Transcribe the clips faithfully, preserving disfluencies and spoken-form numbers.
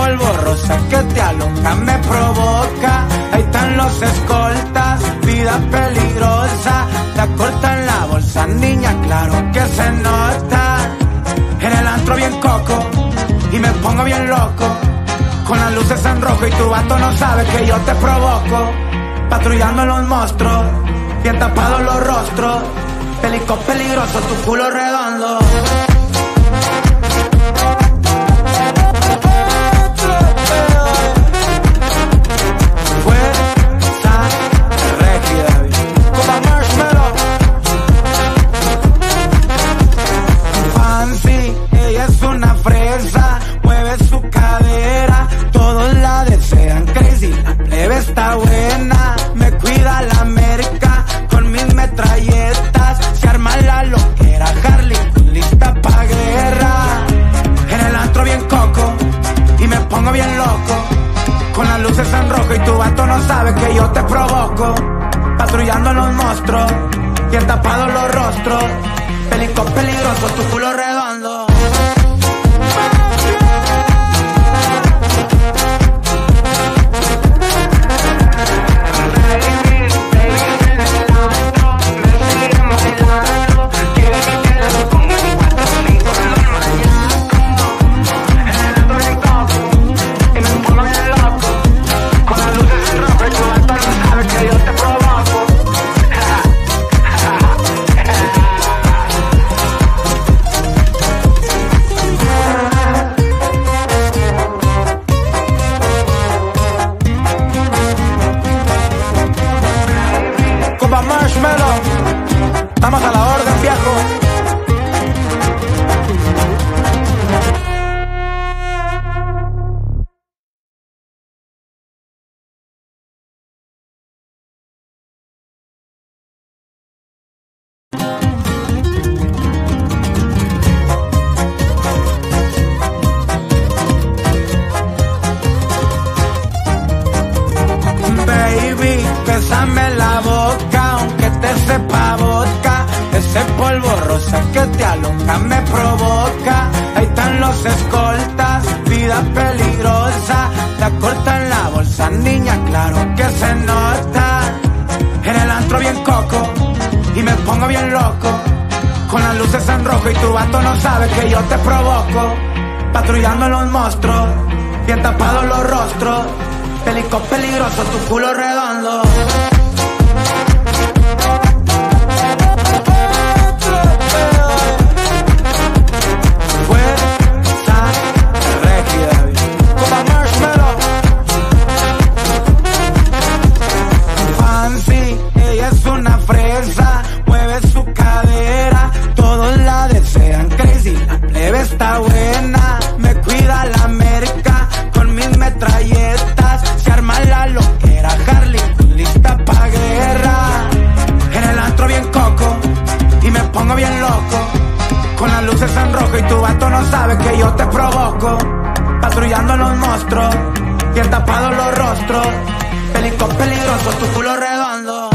polvo rosa que te aloca, me provoca. Ahí están los escoltas, vida peligrosa. Te cortan la bolsa, niña, claro que se nota. En el antro bien coco y me pongo bien loco, con las luces en rojo y tu vato no sabe que yo te provoco. Patrullando los monstruos, bien tapados los rostros. Pelico peligroso, tu culo redondo. Fuerza rígida, como Marshmallow. Fancy, ella es una fresa, mueve su cadera, todos la desean. Crazy, la plebe está buena, me cuida la merca con mis metralletas. Se arma la loquera, Harley, lista pa' guerra. En el antro bien coco y me pongo bien loco, con las luces en rojo y tu vato no sabe que yo te provoco. Patrullando los monstruos, bien tapados los rostros. Pelico peligroso, tu culo redondo. Marshmallow, estamos a la orden, viejo. Baby, bésame la boca, aunque te sepa vodka. Ese polvo rosa que te aloca, me provoca. Ahí están los escoltas, vida peligrosa. Te cortan la bolsa, niña, claro que se nota. En el antro bien coco y me pongo bien loco, con las luces en rojo y tu vato no sabe que yo te provoco. Patrullando los monstruos, bien tapados los rostros. Pelico peligroso, tu culo redondo. Fuerza rígida, como Marshmallow. Fancy, ella es una fresa, mueve su cadera, todos la desean. Crazy, la plebe está buena, me cuida la merca con mis metralletas. Se arma la loquera, Harley, lista pa' guerra. En el antro bien coco y me pongo bien loco, con las luces en rojo y tu vato no sabe que yo te provoco. Patrullando los monstruos, bien tapados los rostros. Pelico peligroso, tu culo redondo.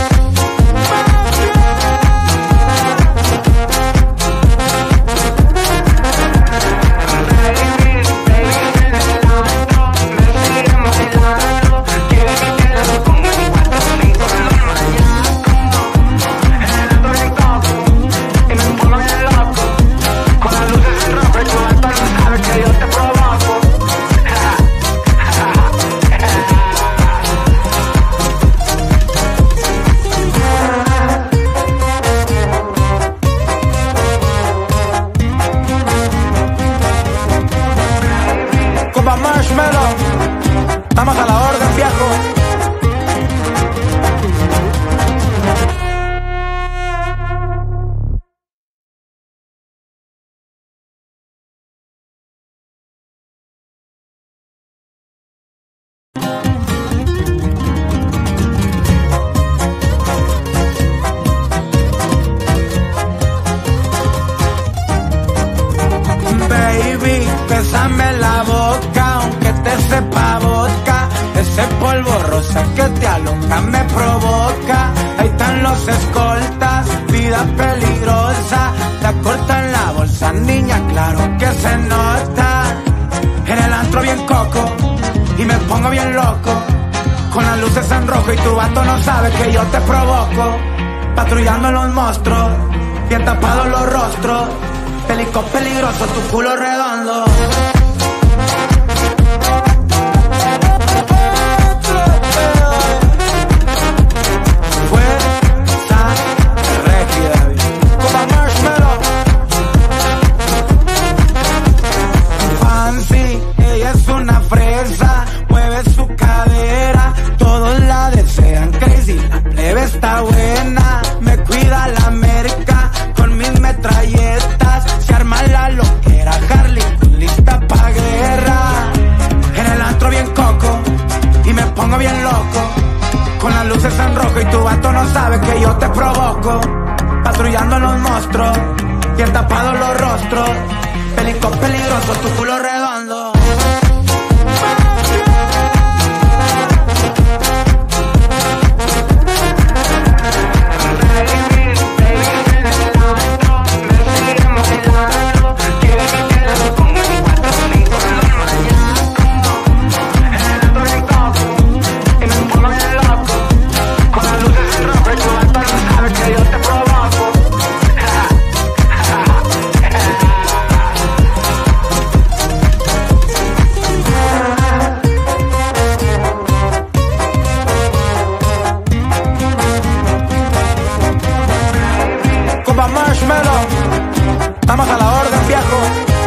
Marshmallow, estamos a la orden, viejo. Baby, bésame la boca, aunque te sepa vodka. Ese polvo rosa que te aloca, me provoca. Ahí están los escoltas, vida peligrosa. Te cortan la bolsa, niña, claro que se nota. En el antro bien coco y me pongo bien loco. Con las luces en rojo y tu vato no sabe que yo te provoco. Patrullando los monstruos, bien tapados los rostros. Pelicos peligroso, tu culo redondo. Está buena, me cuida la merca con mis metralletas. Se arma la loquera, Harley, lista pa' guerra. En el antro bien coco y me pongo bien loco. Con las luces en rojo y tu vato no sabe que yo te provoco. Patrullando los monstruos, bien tapados los rostros. Pelicos peligrosos, tu culo redondo. Marshmallow, estamos a la orden, viejo.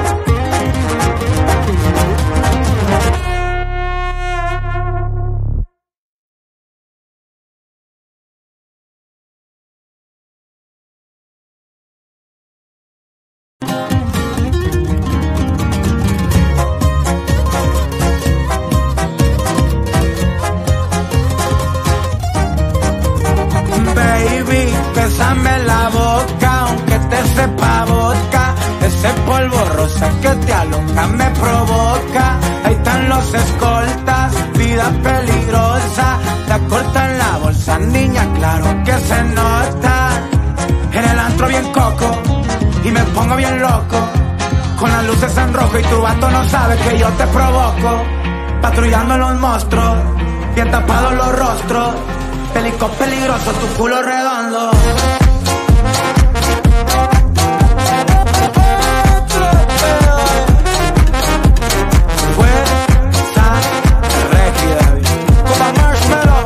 Baby, bésame la boca, aunque te sepa vodka. Ese polvo rosa que te aloca me provoca. Ahí están los escoltas, vida peligrosa. La corta en la bolsa, niña, claro que se nota. En el antro bien coco y me pongo bien loco. Con las luces en rojo y tu vato no sabe que yo te provoco. Patrullando los monstruos, bien tapados los rostros. Pelicos peligroso, tu culo redondo. Fuerza rígida, como Marshmallow.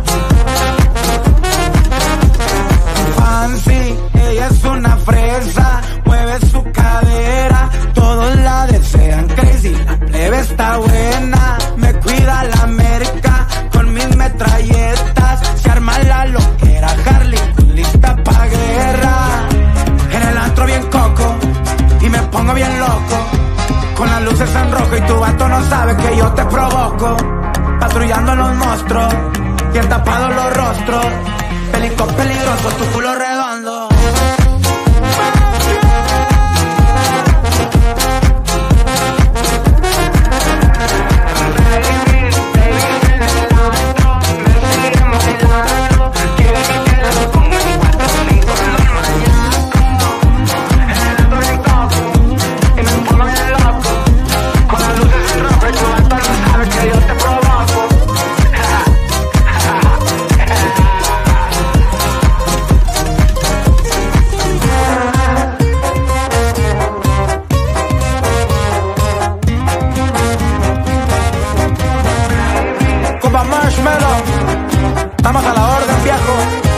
Fancy, ella es una fresa, mueve su cadera, todos la desean crazy. La plebe está buena, me cuida la merca con mis metralletas. Se arma la loquera, Harley, lista pa' guerra. En el antro bien coco y me pongo bien loco. Con las luces en rojo y tu vato no sabe que yo te provoco. Patrullando los monstruos, bien tapados los rostros. Pelicos peligrosos, tu culo redondo. Marshmallow, estamos a la orden, viejo.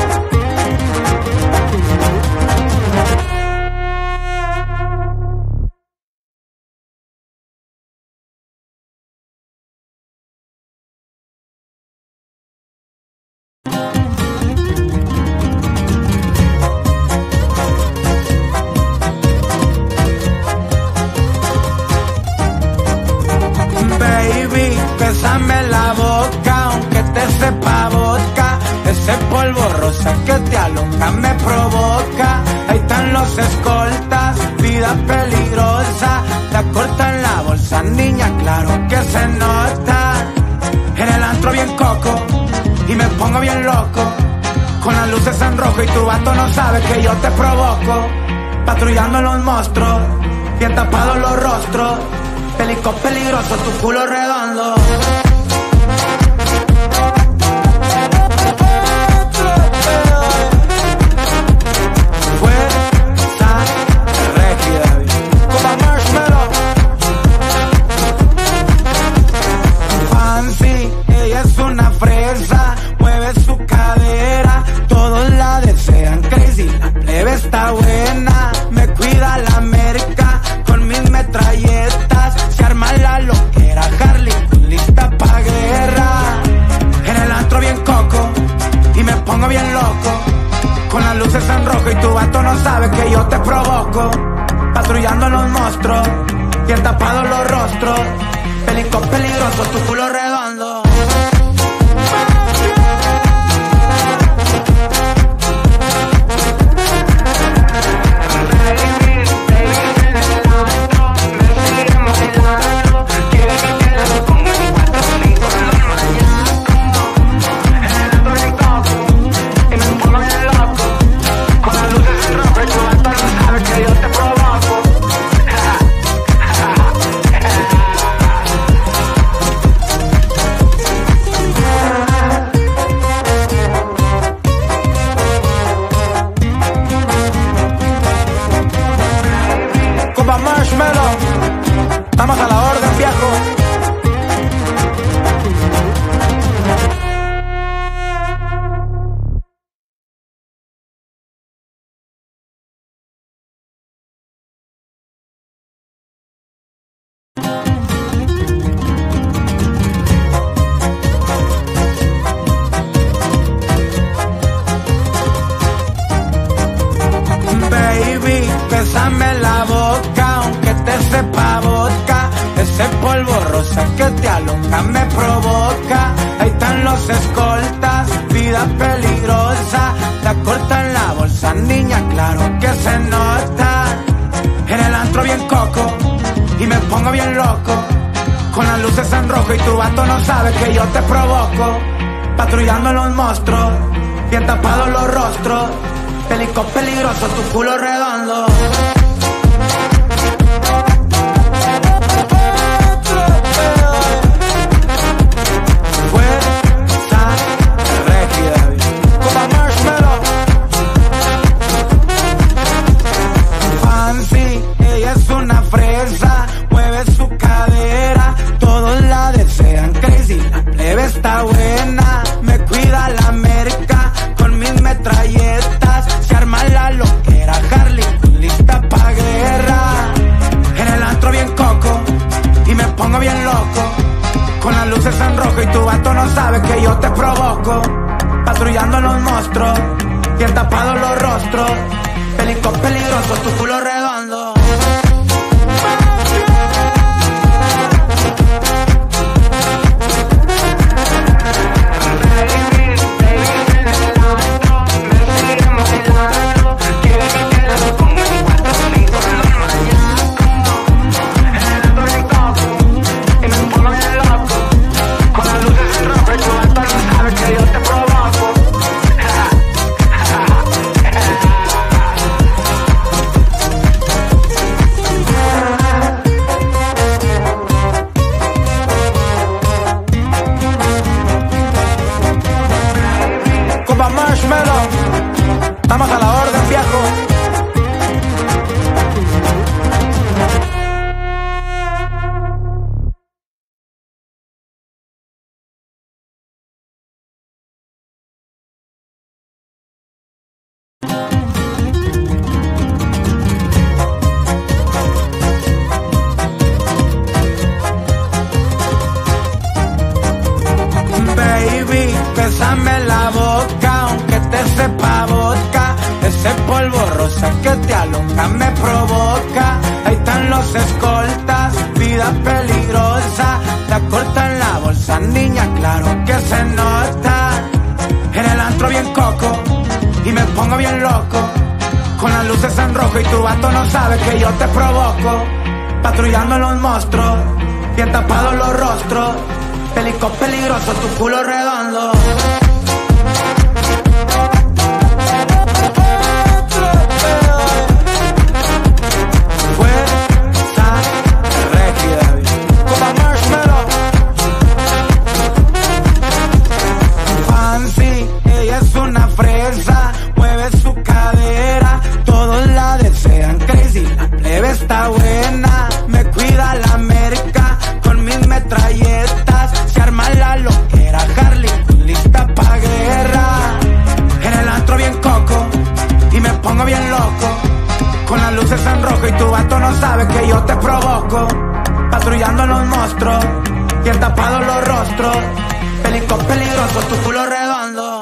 Baby, bésame la boca, aunque te sepa vodka. Ese polvo rosa que te aloca me provoca. Ahí están los escoltas, vida peligrosa. La corta en la bolsa, niña, claro que se nota. En el antro bien coco y me pongo bien loco. Con las luces en rojo y tu vato no sabe que yo te provoco. Patrullando los monstruos, bien tapados los rostros. Pelico peligroso, tu culo redondo. Fuerza rígida, como Marshmallow. Fancy, ella es una fresa, mueve su cadera, todos la desean. Crazy, la plebe está buena, me cuida la merca con mis metralletas. Se arma la loquera, Harley, lista pa' guerra. En el antro bien coco y me pongo bien loco, con las luces en rojo y tu vato no sabe que yo te provoco. Patrullando los monstruos, bien tapados los rostros. Pelico peligroso, tu culo redondo. Marshmallow, estamos a la orden, viejo. Baby, bésame la boca, aunque te sepa vodka. Ese polvo rosa que te aloca me provoca. Ahí están los escoltas, vida peligrosa. La corta en la bolsa, niña, claro que se nota. En el antro bien coco y me pongo bien loco, con las luces en rojo y tu vato no sabe que yo te provoco. Patrullando los monstruos, bien tapados los rostros. Pelico peligroso, tu culo redondo. Fuerza rígida, como Marshmallow. Fancy, ella es una fresa, mueve su cadera, todos la desean. Crazy, la plebe está buena, me cuida la merca con mis metralletas. Se arma la loquera, Harley, lista pa' guerra. En el antro bien coco y me pongo bien loco, con las luces en rojo y tu vato no sabe que yo te provoco. Patrullando los monstruos, bien tapados los rostros. Pelico peligroso, tu culo redondo. Marshmallow, estamos a la orden, viejo. Baby, bésame la boca, aunque te sepa vodka. Ese polvo rosa que te aloca me provoca. Ahí están los escoltas, vida peligrosa. La corta en la bolsa, niña, claro que se nota. En el antro bien coco y me pongo bien loco, con las luces en rojo y tu vato no sabe que yo te provoco. Patrullando los monstruos, bien tapados los rostros. Pelico peligroso, tu culo redondo. Fuerza rígida, bien tapados los rostros. Pelicos peligrosos, tu culo redondo.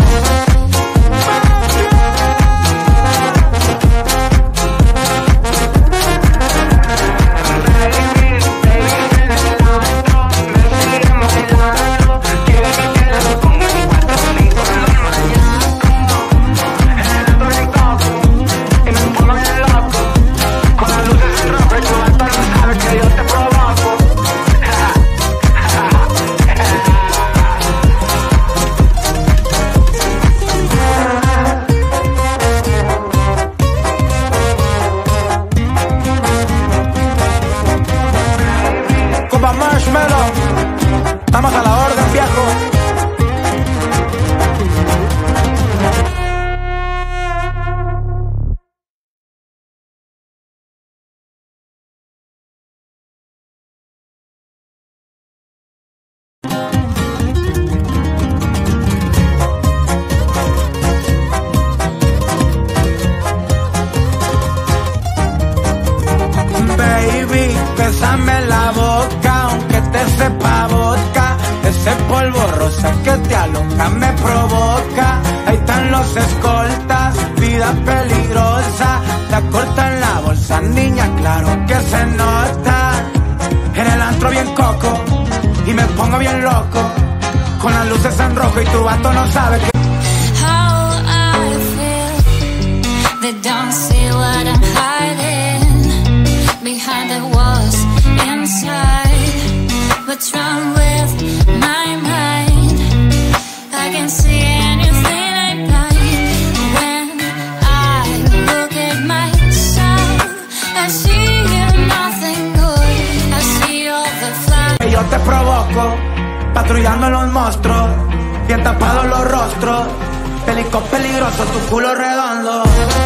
Marshmallow, estamos a la orden, viejo. Baby, bésame la boca, aunque te sepa vodka. Ese polvo rosa que te aloca me provoca. Ahí están los escoltas, vida peligrosa. La corta en la bolsa, niña, claro que se nota. En el antro bien coco y me pongo bien loco, con las luces en rojo y tu vato no sabe que how I feel. They don't see what I'm hiding behind the walls inside. What's wrong with my mind? I can see anything I like. When I look at myself, I see nothing good. I see all the flaws. yo te provoco, patrullando los monstruos, bien tapados los rostros. Pelicos peligrosos, tu culo redondo.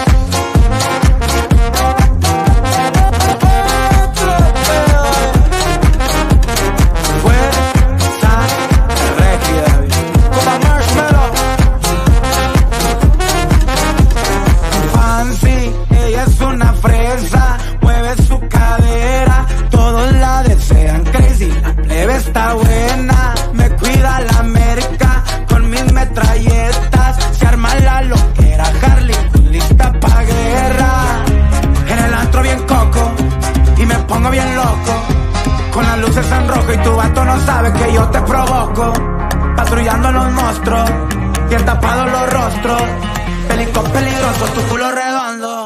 Está buena, me cuida la merca con mis metralletas. Se arma la loquera, Harley lista pa' guerra. En el antro bien coco y me pongo bien loco, con las luces en rojo y tu vato no sabe que yo te provoco. Patrullando los monstruos, bien tapados los rostros. Pelicos peligrosos, tu culo redondo.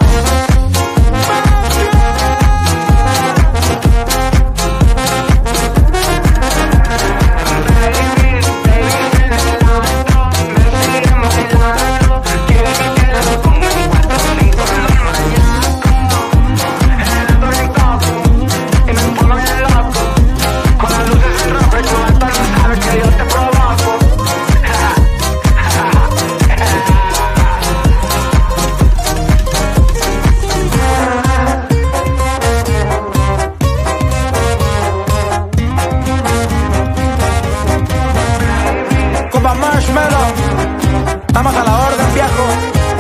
Marshmallow, estamos a la orden, viejo.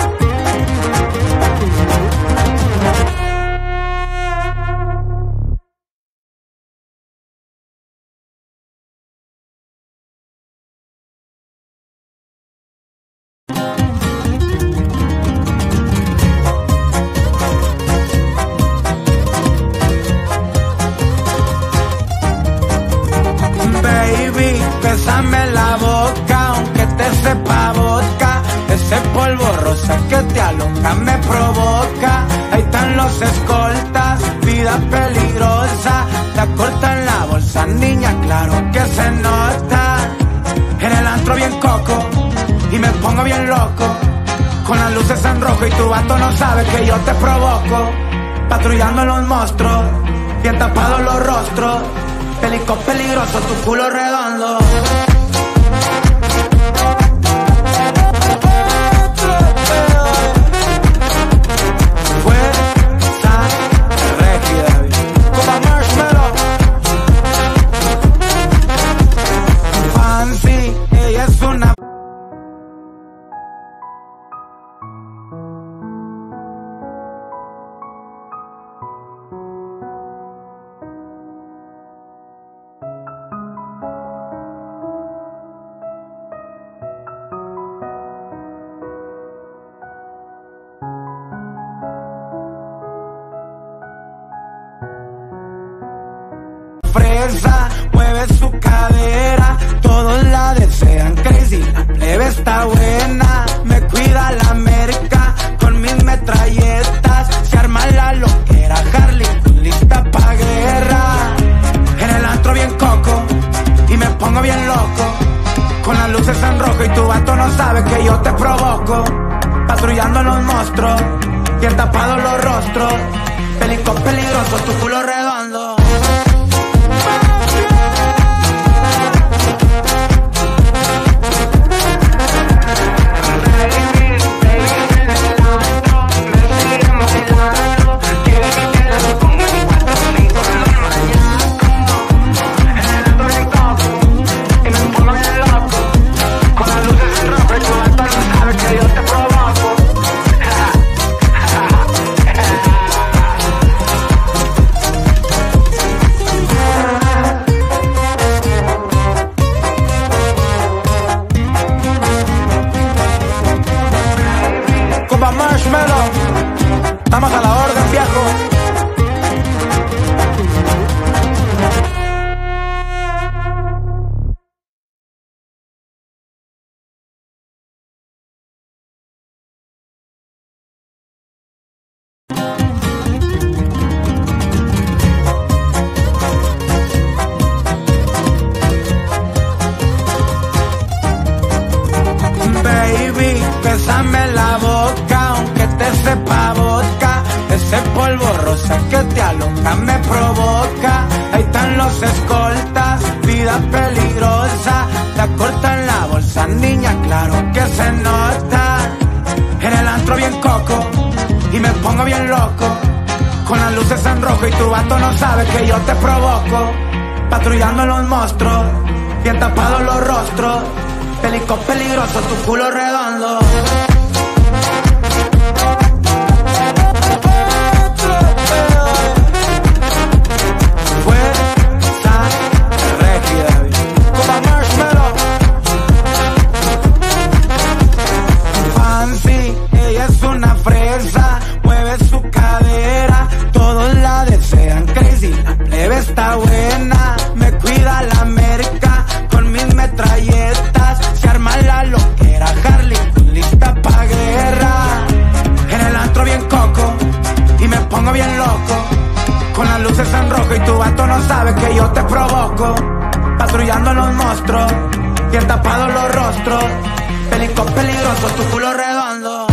Baby, bésame la boca, aunque te sepa vodka. Ese polvo rosa que te aloca me provoca. Ahí están los escoltas, vida peligrosa. La corta en la bolsa, niña, claro que se nota. En el antro bien coco y me pongo bien loco, con las luces en rojo y tu vato no sabe que yo te provoco. Patrullando los monstruos, bien tapados los rostros. Pelicos peligrosos, tu culo redondo. Fuerza rígida, como Marshmallow. Fancy, ella es una fresa, mueve su cadera, todos la desean crazy, la plebe está buena, me cuida la merca con mis metralletas, se arma la loquera, Harley lista pa' guerra, en el antro bien coco y me pongo bien loco, con las luces en rojo y tu vato no sabe que yo te provoco, patrullando los monstruos, bien tapados los rostros, pelicón peligroso, tu culo redondo. Estamos a la orden, viejo. Baby, bésame la boca, aunque te sepa vodka. Ese polvo rosa que te aloca me provoca. Ahí están los escoltas, vida peligrosa. La corta en la bolsa, niña, claro que se nota. En el antro bien coco y me pongo bien loco, con las luces en rojo y tu vato no sabe que yo te provoco. Patrullando los monstruos, bien tapados los rostros, pelicón peligroso, tu culo redondo. Mueve su cadera, todos la desean crazy, la plebe está buena, me cuida la merca con mis metralletas, se arma la loquera, Harley lista pa' guerra, en el antro bien coco y me pongo bien loco, con las luces en rojo y tu vato no sabe que yo te provoco, patrullando los monstruos, bien tapados los rostros, pelicón peligroso, tu culo redondo.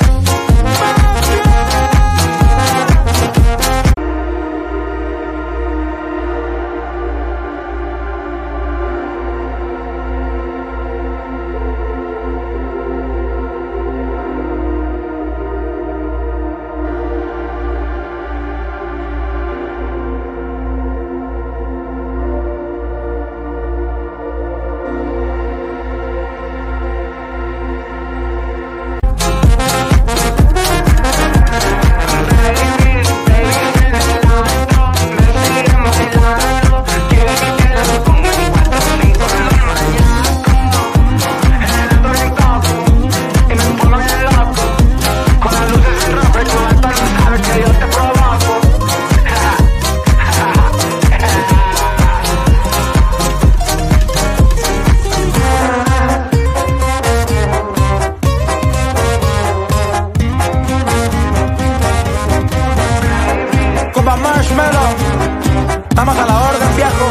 Estamos a la orden, viejo.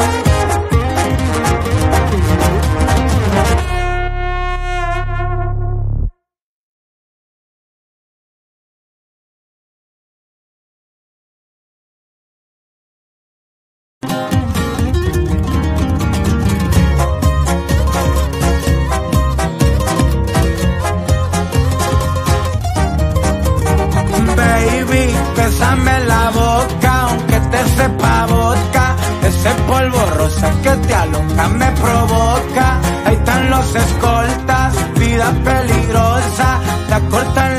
Baby, bésame la boca, aunque te sepa vodka. Ese polvo rosa que te aloca me provoca. Ahí están los escoltas, vida peligrosa. La corta